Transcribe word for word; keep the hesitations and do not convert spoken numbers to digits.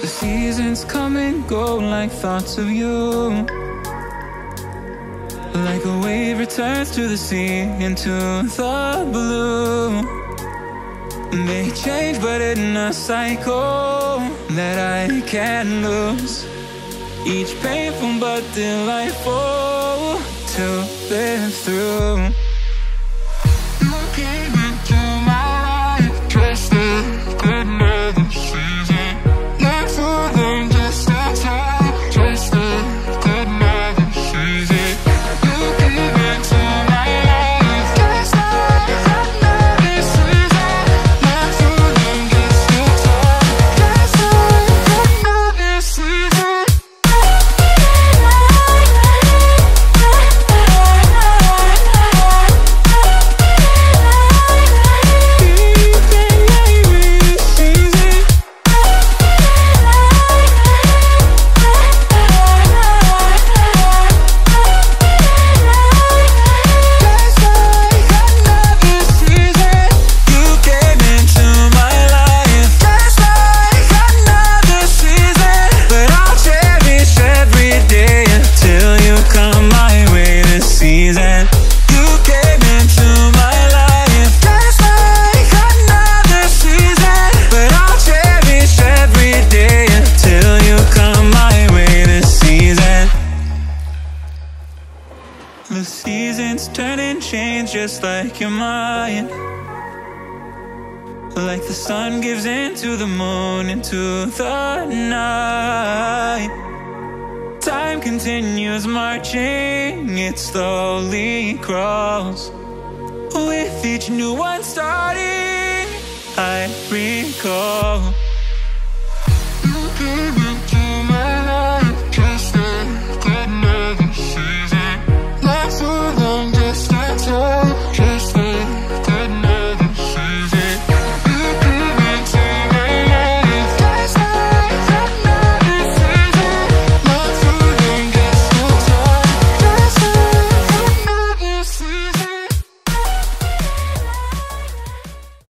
The seasons come and go like thoughts of you. Like a wave returns to the sea, into the blue. They change but in a cycle that I can't lose. Each painful but delightful to live through. You came into my life dressed in another season. Not for them, just a time, dressed in another season. You came into my life dressed like another season. Not for them, just a time, dressed like another season. The seasons turn and change just like your mind. Like the sun gives into the moon, into the night. Time continues marching, it slowly crawls. With each new one starting, I recall